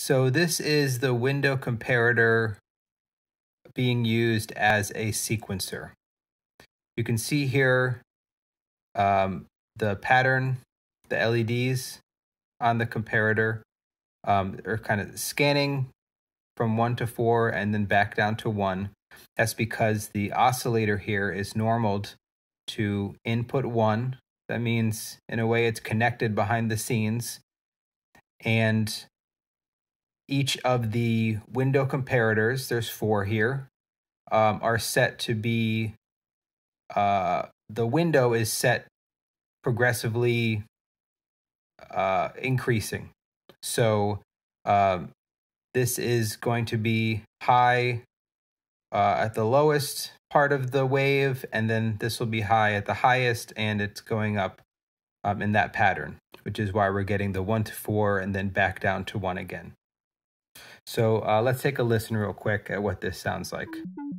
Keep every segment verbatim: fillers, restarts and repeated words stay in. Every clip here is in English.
So this is the window comparator being used as a sequencer. You can see here um, the pattern, the L E Ds on the comparator um, are kind of scanning from one to four and then back down to one. That's because the oscillator here is normaled to input one. That means in a way it's connected behind the scenes, and each of the window comparators, there's four here, um, are set to be, uh, the window is set progressively uh, increasing. So um, this is going to be high uh, at the lowest part of the wave, and then this will be high at the highest, and it's going up um, in that pattern, which is why we're getting the one to four and then back down to one again. So uh, let's take a listen real quick at what this sounds like.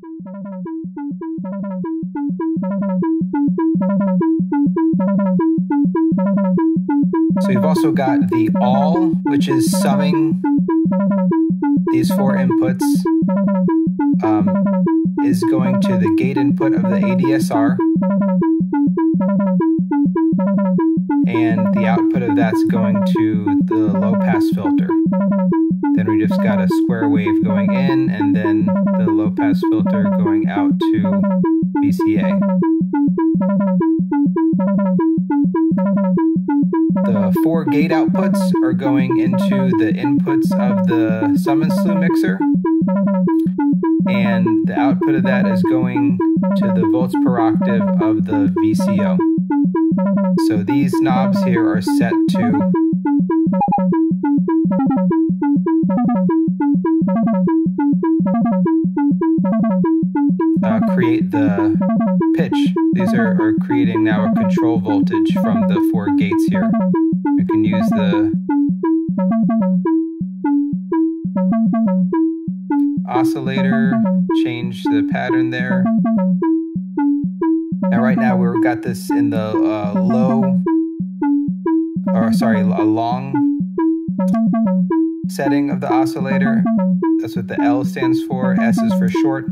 So you've also got the all, which is summing these four inputs, um, is going to the gate input of the A D S R, and the output of that's going to the low pass filter. Then we just got a square wave going in, and then the low pass filter going out to V C A. The four gate outputs are going into the inputs of the sum and slew mixer, and the output of that is going to the volts per octave of the V C O. So these knobs here are set to uh, create the pitch. These are, are creating now a control voltage from the four gates here. We can use the oscillator, change the pattern there. Now right now we've got this in the uh, low, or sorry, a long setting of the oscillator. That's what the L stands for. S is for short.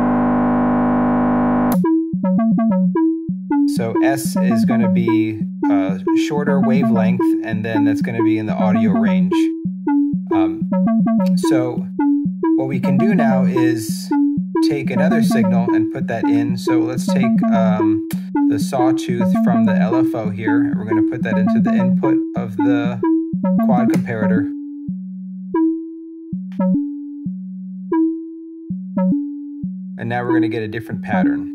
So S is going to be a shorter wavelength, and then that's going to be in the audio range. Um, so what we can do now is take another signal and put that in. So let's take um, the sawtooth from the L F O here, and we're going to put that into the input of the quad comparator. And now we're going to get a different pattern.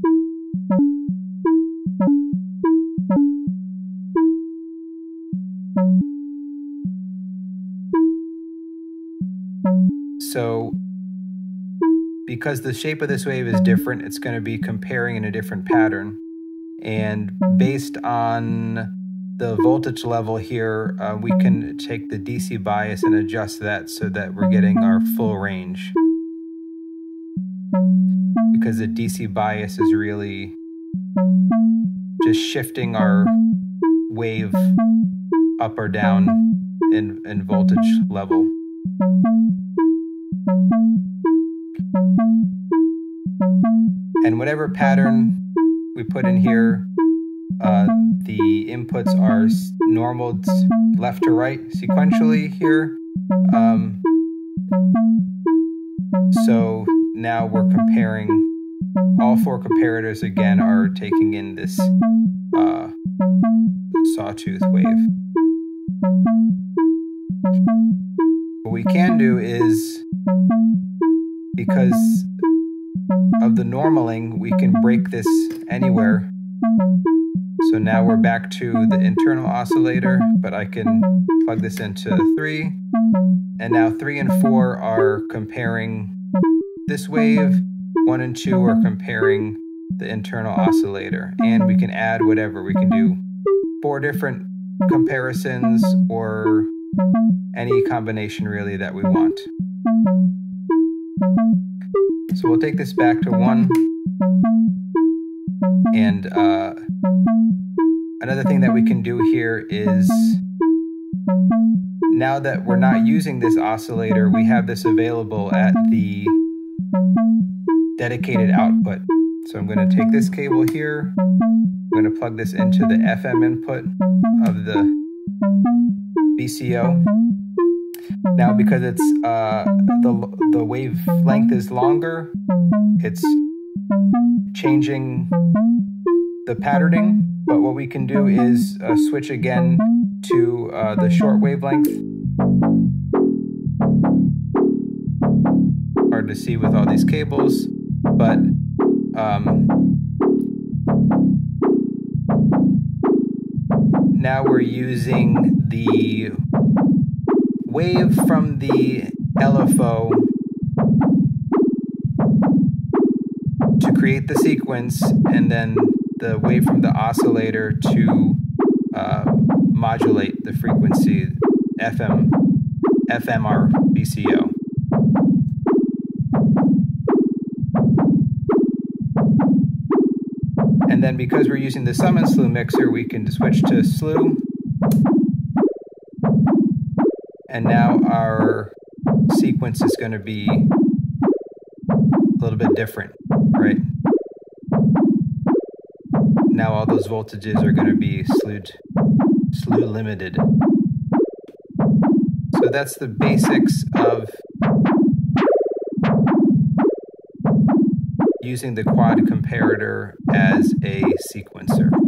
So because the shape of this wave is different, it's going to be comparing in a different pattern. And based on the voltage level here, uh, we can take the D C bias and adjust that so that we're getting our full range. Because the D C bias is really just shifting our wave up or down in, in voltage level. And whatever pattern we put in here, uh, the inputs are normaled left to right sequentially here. Um, so now we're comparing, all four comparators again are taking in this uh, sawtooth wave. What we can do is, because of the normaling, we can break this anywhere. So now we're back to the internal oscillator, but I can plug this into three, and now three and four are comparing this wave, one and two are comparing the internal oscillator, and we can add whatever. We can do four different comparisons or any combination really that we want. So we'll take this back to one, and uh, another thing that we can do here is now that we're not using this oscillator, we have this available at the dedicated output. So I'm going to take this cable here, I'm going to plug this into the F M input of the V C O. Now, because it's uh, the, the wavelength is longer, it's changing the patterning, but what we can do is uh, switch again to uh, the short wavelength. Hard to see with all these cables, but um, now we're using the wave from the L F O to create the sequence, and then the wave from the oscillator to uh, modulate the frequency F M, F M R V C O. And then because we're using the sum and slew mixer, we can switch to slew. And now our sequence is going to be a little bit different, right? Now all those voltages are going to be slewed, slew limited. So that's the basics of using the quad comparator as a sequencer.